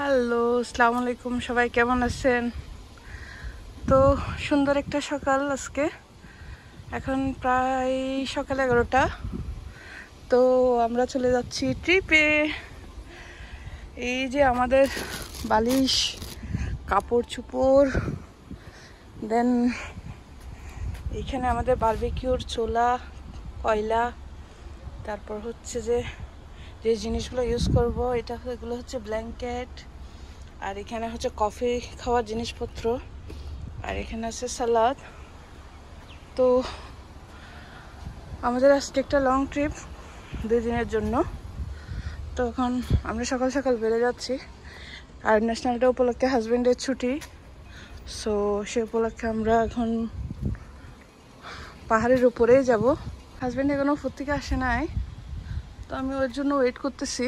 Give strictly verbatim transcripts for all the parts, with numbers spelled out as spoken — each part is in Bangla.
হ্যালো, আসসালামু আলাইকুম। সবাই কেমন আছেন? তো সুন্দর একটা সকাল আজকে। এখন প্রায় সকাল এগারোটা। তো আমরা চলে যাচ্ছি ট্রিপে। এই যে আমাদের বালিশ, কাপড় চোপড়, দেন এইখানে আমাদের বারবিকিউর চুলা, কয়লা, তারপর হচ্ছে যে যে জিনিসগুলো ইউজ করব এটা এগুলো হচ্ছে ব্ল্যাঙ্কেট, আর এখানে হচ্ছে কফি খাওয়ার জিনিসপত্র, আর এখানে আছে সালাদ। তো আমাদের আজকে একটা লং ট্রিপ, দুই দিনের জন্য। তো এখন আমরা সকাল সকাল বেড়ে যাচ্ছি, আর ন্যাশনাল ডে উপলক্ষে হাজব্যান্ডের ছুটি, সো সে উপলক্ষে আমরা এখন পাহাড়ের উপরেই যাব। হাজব্যান্ড এখনো উপর থেকে আসে নাই, তো আমি ওর জন্য ওয়েট করতেছি।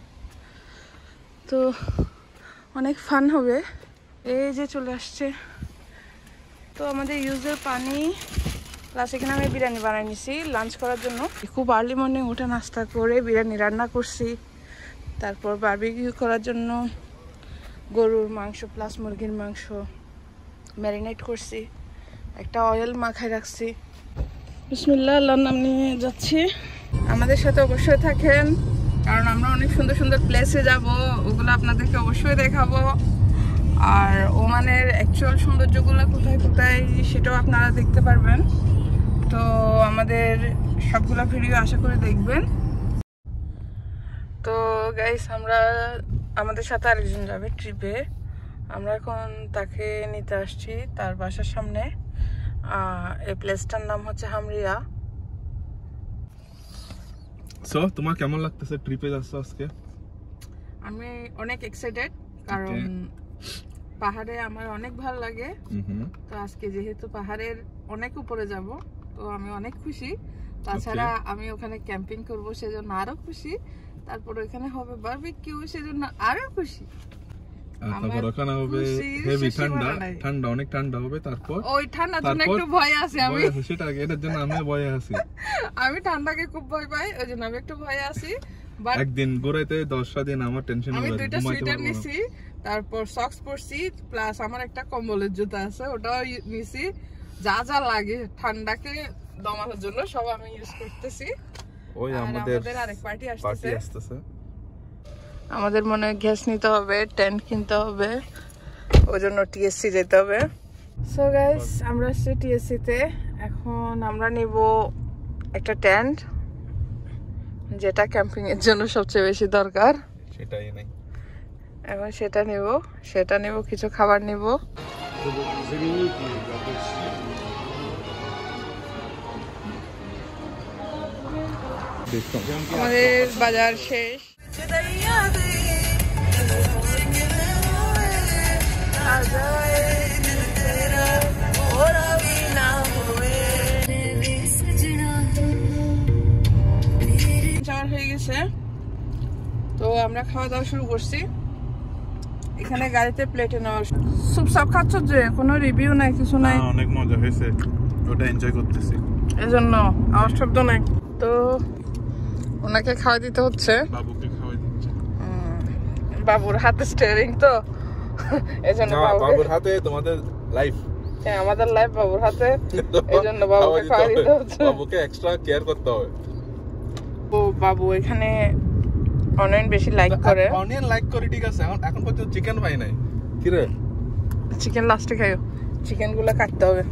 তো অনেক ফান হবে। এই যে চলে আসছে। তো আমাদের ইউজের পানি প্লাস এখানে আমি বিরিয়ানি বানিয়ে নিছি লাঞ্চ করার জন্য। খুব আর্লি মর্নিং উঠে নাস্তা করে বিরিয়ানি রান্না করছি, তারপর বারবিকিউ করার জন্য গরুর মাংস প্লাস মুরগির মাংস ম্যারিনেট করছি, একটা অয়েল মাখায় রাখছি। বিসমিল্লাহ, আল্লাহর নাম নিয়ে যাচ্ছি। আমাদের সাথে অবশ্যই থাকেন, কারণ আমরা অনেক সুন্দর সুন্দর প্লেসে যাব, ওগুলো আপনাদেরকে অবশ্যই দেখাবো। আর ওমানের অ্যাকচুয়াল সৌন্দর্যগুলো কোথায় কোথায় সেটাও আপনারা দেখতে পারবেন। তো আমাদের সবগুলো ভিডিও আশা করে দেখবেন। তো গাইস, আমরা আমাদের সাথে আরেকজন যাবে ট্রিপে। আমরা এখন তাকে নিতে আসছি তার বাসার সামনে। এই প্লেসটার নাম হচ্ছে হামরিয়া। সো তোমার কেমন লাগতেছে ট্রিপে যাচ্ছ আজকে? আমি অনেক এক্সাইটেড, কারণ পাহাড়ে আমার অনেক ভালো লাগে। তো আজকে যেহেতু পাহাড়ের অনেক উপরে যাব, তো আমি অনেক খুশি। তাছাড়া আমি ওখানে ক্যাম্পিং করব, সেজন্য আরো খুশি। তারপর ওখানে হবে বারবিকিউ, সেজন্য আরো খুশি। তারপর ওখানে হবে হেভি ঠান্ডা, ঠান্ডা অনেক ঠান্ডা হবে। তারপর ওই ঠান্ডার জন্য একটু ভয় আছে আমি, সেটা এটার জন্য আমি ভয়ে আছি। আমি ঠান্ডাকে খুব ভয় পাই, ওই জন্য আমি একটু ভয়ে আছি। একদিন ঘুরাইতে দশটা দিন আমার টেনশন হবে। আমি দুইটা সোয়েটার নিছি, তারপর সক্স পরছি, প্লাস আমার একটা কম্বলের জুতা আছে, ওটাও নিছি। যা যা লাগে ঠান্ডাকে দমানোর জন্য সব আমি ইউজ করতেছি। ওই আমাদের আরেক পার্টি আসতেছে আসতেছে আমাদের মনে হয় গ্যাস নিতে হবে, টেন্ট কিনতে হবে, ওই জন্য টিএসসি যেতে হবে। সো গাইস, আমরা আসছি টিএসসি তে। এখন আমরা নিব একটা টেন্ট, যেটা ক্যাম্পিং এর জন্য সবচেয়ে বেশি দরকার। সেটাই নাই, এখন সেটা নিব, সেটা নিব, কিছু খাবার নিব। আমাদের বাজার শেষ। হয়ে গেছে, তো আমরা খাওয়া দাওয়া শুরু করছি। এখানে গাড়িতে প্লেটে নেওয়া সুপ সাপ খাচ্ছ, যে কোনো রিভিউ নাই, কিছু নাই। অনেক মজা হয়েছে, ওটা এনজয় করতেছি, এজন্য আওয়াজ শব্দ নাই। তো ওনাকে খাওয়া দিতে হচ্ছে, বাবুকে খাওয়াই দিচ্ছে। বাবুর হাতে স্টিয়ারিং, তো এজন্য বাবুর হাতে তোমাদের লাইফ। হ্যাঁ, আমাদের লাইফ বাবুর হাতে, এজন্য বাবুকে খাওয়া দিতে হচ্ছে। বাবুকে এক্সট্রা কেয়ার করতে হবে। ও বাবু এখানে অনিয়ন বেশি লাইক করে। অনিয়ন লাইক করে, ঠিক আছে। এখন এখন পর্যন্ত চিকেন পাই নাই। কি রে, চিকেন লাস্টে খাইও, চিকেন গুলো কাটতে হবে।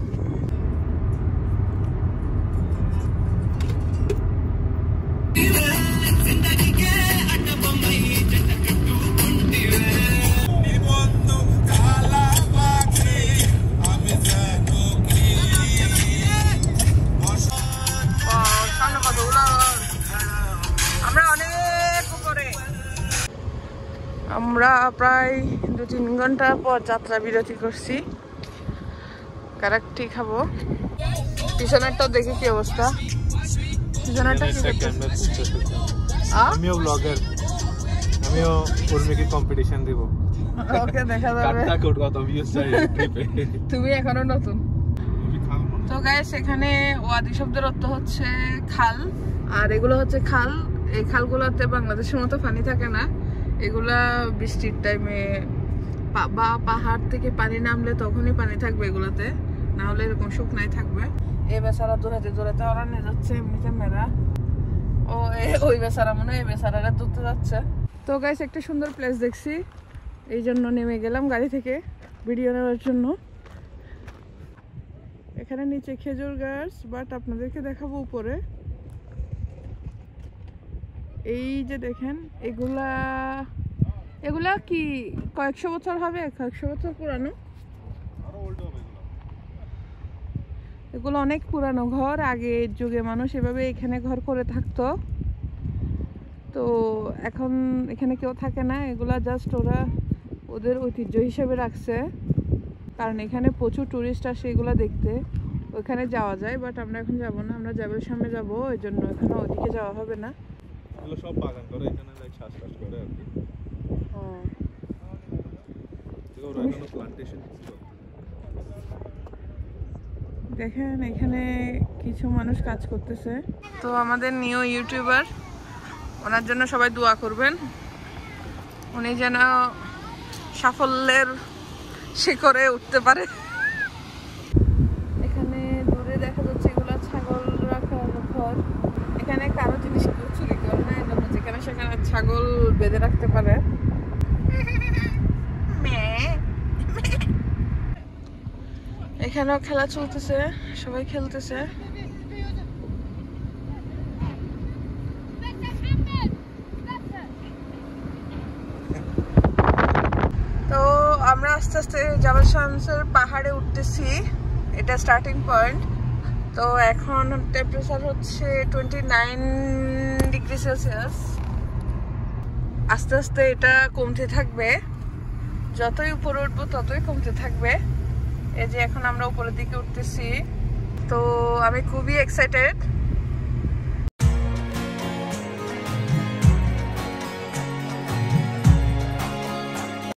আমরা অনেক উপরে, আমরা প্রায় দু তিন ঘন্টা পর যাত্রা বিরতি করছি। কারাক্টি খাবো। পিছনেরটা দেখি কি অবস্থা। পিছনেরটা কি করতেছে? আমিও ব্লগার, আমিও উর্মিকে কম্পিটিশন দিব। ওকে, দেখা যাবে। কাটটা কোড কত ভিউজ চাই ট্রিপে। তুমি এখনো নতুন। তো গাইস, এখানে ওয়াদি শব্দের অর্থ হচ্ছে খাল, আর এগুলো হচ্ছে খাল। এই খালগুলোতে বাংলাদেশের মতো পানি থাকে না, এগুলা বৃষ্টির টাইমে বা পাহাড় থেকে পানি নামলে তখনই পানি থাকবে এগুলাতে, না হলে এরকম শুকনাই থাকবে। এই বেচারা দৌড়াতে দৌড়াতে ওরা নিয়ে যাচ্ছে এমনিতে মেয়েরা, ও ওই বেচারা মনে হয় এই বেচারারা দৌড়তে যাচ্ছে। তো গাইস একটা সুন্দর প্লেস দেখছি, এই জন্য নেমে গেলাম গাড়ি থেকে ভিডিও নেওয়ার জন্য। এখানে নিচে খেজুর গাছ, বাট আপনাদেরকে দেখাবো উপরে। এই যে দেখেন এগুলা এগুলা কি কয়েকশো বছর হবে, কয়েকশো বছর পুরানো। এগুলো অনেক পুরানো ঘর, আগের যুগে মানুষ এভাবে এখানে ঘর করে থাকতো। তো এখন এখানে কেউ থাকে না, এগুলা জাস্ট ওরা ওদের ঐতিহ্য হিসেবে রাখছে, কারণ এখানে প্রচুর টুরিস্ট আসে এগুলা দেখতে। ওইখানে যাওয়া যায়, বাট আমরা এখন যাব না, আমরা জাবেল সামনে যাবো, ওই জন্য এখানে ওদিকে যাওয়া হবে না। এগুলো সব বাগান করে এখানে লাইক শ্বাস শ্বাস করে আর কি। হ্যাঁ এগুলো এখনো প্ল্যান্টেশন ছিল। দেখেন এখানে কিছু মানুষ কাজ করতেছে। তো আমাদের নিউ ইউটিউবার, ওনার জন্য সবাই দোয়া করবেন, উনি যেন সাফল্যের শিখরে উঠতে পারে। এখানে দূরে দেখা যাচ্ছে এগুলো ছাগল রাখার ঘর। এখানে কারো জিনিস কেউ চুরি করে না, এজন্য যেখানে সেখানে ছাগল বেঁধে রাখতে পারে। এখানেও খেলা চলতেছে, সবাই খেলতেছে। তো আমরা আস্তে আস্তে জাবেল শামসের পাহাড়ে উঠতেছি, এটা স্টার্টিং পয়েন্ট। তো এখন টেম্পারেচার হচ্ছে টোয়েন্টি নাইন ডিগ্রি সেলসিয়াস। আস্তে আস্তে এটা কমতে থাকবে, যতই উপরে উঠবো ততই কমতে থাকবে। এই যে এখন আমরা উপরের দিকে উঠতেছি, তো আমি খুবই এক্সাইটেড।